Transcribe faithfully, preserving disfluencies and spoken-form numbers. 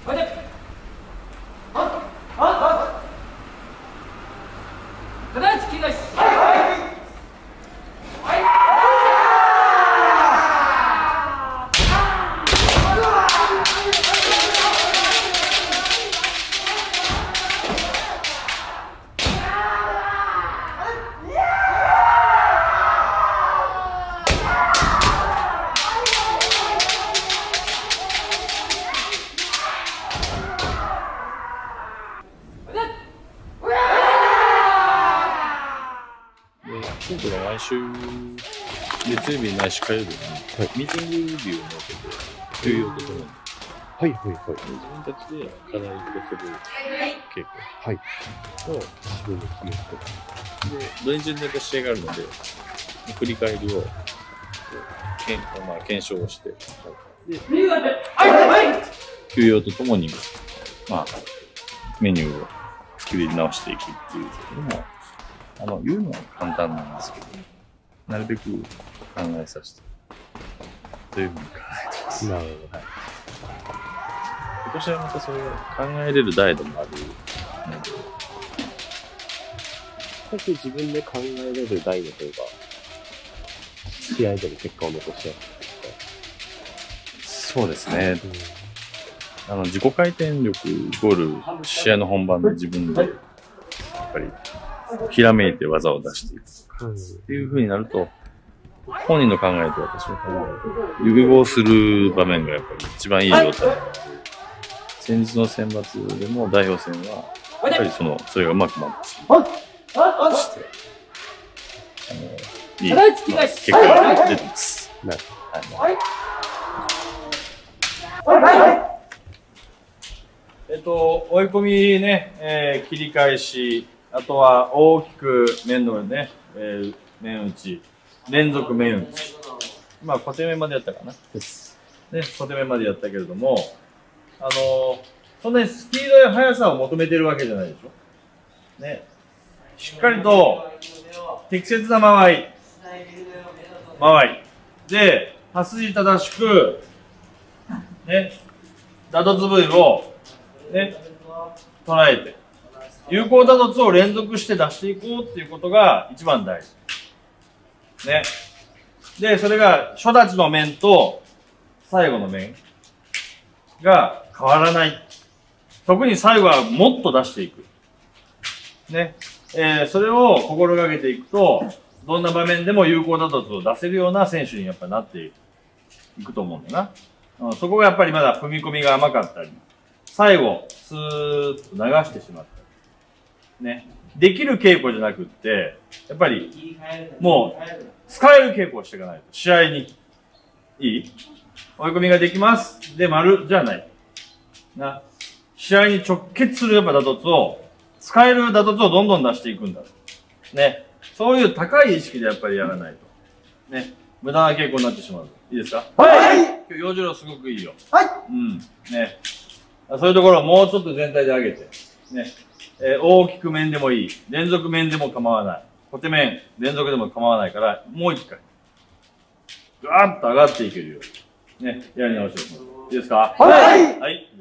今度は毎週月曜日ないし火曜日にミーティング日を設けて休養とともにはいはいはい。 自分たちで課題とする稽はい。 古を自分で決めて。 で土日に出た試合があるので振り返りをけん、まあ、検証をして、で休養とともに、まあ、メニューを作り直していくっていうのもあの言うのは簡単なんですけど、なるべく考えさせてというふうに考えてます。 なるほど。はい。 今年はまたそれを考えれる代でもあるので、 最初自分で考えれる代の方が試合でも結果を残しやすいですか？ そうですね。うん、あの自己回転力イコール試合の本番で自分でやっぱりひらめいて技を出していくっていう風になると、本人の考えと私の考えと融合する場面がやっぱり一番いい状態なので、先日の選抜でも代表戦はやっぱりそのそれがうまくマッチして、あのいい、まあ、結果が出てます。えっと追い込みね、えー、切り返し。あとは大きく面のね、えー、面打ち、連続面打ち。まあ、小手面までやったかな。ね、小手面までやったけれども、あのー、そんなにスピードや速さを求めてるわけじゃないでしょ。ね。しっかりと、適切な間合い。間合い。で、刃筋正しく、ね、打突部位を、ね、捉えて。有効打突を連続して出していこうっていうことが一番大事。ね。で、それが初立ちの面と最後の面が変わらない。特に最後はもっと出していく。ね。えー、それを心がけていくと、どんな場面でも有効打突を出せるような選手にやっぱなっていくと思うんだな。うん、そこがやっぱりまだ踏み込みが甘かったり、最後、スーッと流してしまったり。ね、できる稽古じゃなくって、やっぱり、もう、使える稽古をしていかないと。試合に。いい？追い込みができます。で、丸じゃない。な。試合に直結するやっぱ打突を、使える打突をどんどん出していくんだ。ね。そういう高い意識でやっぱりやらないと。ね。無駄な稽古になってしまう。いいですか？はい！今日、洋次郎すごくいいよ。はい！うん。ね。そういうところをもうちょっと全体で上げて。ね。えー、大きく面でもいい。連続面でも構わない。小手面、連続でも構わないから、もう一回。ぐわーっと上がっていけるように。ね、やり直していきます。いいですか？はい！はい。